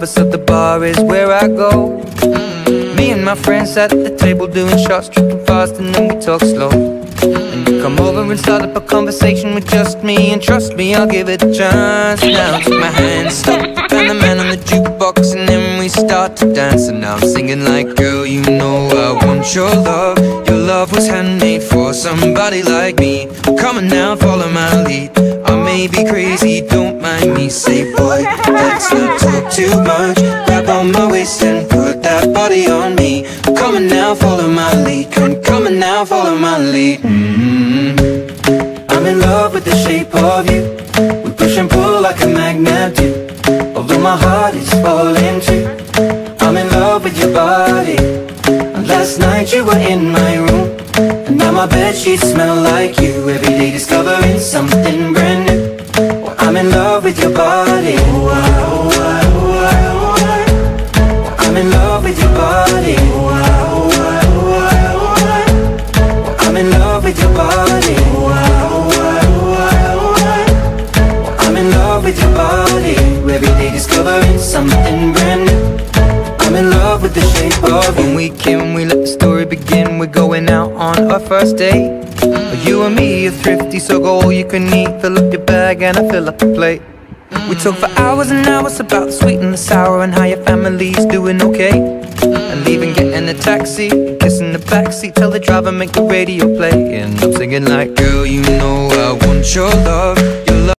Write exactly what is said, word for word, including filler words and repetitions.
above us, so the bar is where I go. Me and my friends at the table doing shots, tripping fast, and then we talk slow. And you come over and start up a conversation with just me, and trust me, I'll give it a chance. Now take my hand, stop, and the man on the jukebox, and then we start to dance. And now I'm singing like, girl, you know I want your love. Your love was handmade for somebody like me. Come on now, follow my lead. I may be crazy, don't mind me. Say, boy, let's not talk too much. Grab on my waist and put that body on me. Come on now, follow my lead. Come, come on now, follow my lead. mm-hmm. I'm in love with the shape of you. We push and pull like a magnet do. Although my heart is falling too, I'm in love with your body. And last night you were in my room, and now my bedsheets smell like you. Every day discovering something brand new. Well, I'm in love with your body. Oh, I, oh, I, oh, I, oh, I. I'm in love with your body. Oh, I, oh, I, oh, I, oh, I. Well, I'm in love with your body. Oh, I, oh, I, oh, I, oh, I. I'm in love with your body. Every day discovering something brand new. I'm in love with the shape of you. When we came, we let the story begin. We're going out on our first date. You and me are thrifty, so go all you can eat. Fill up your bag and I fill up the plate. We talk for hours and hours about the sweet and the sour, and how your family's doing okay. And leaving, getting a taxi, kissing the backseat, tell the driver make the radio play. And I'm singing like, girl, you know I want your love.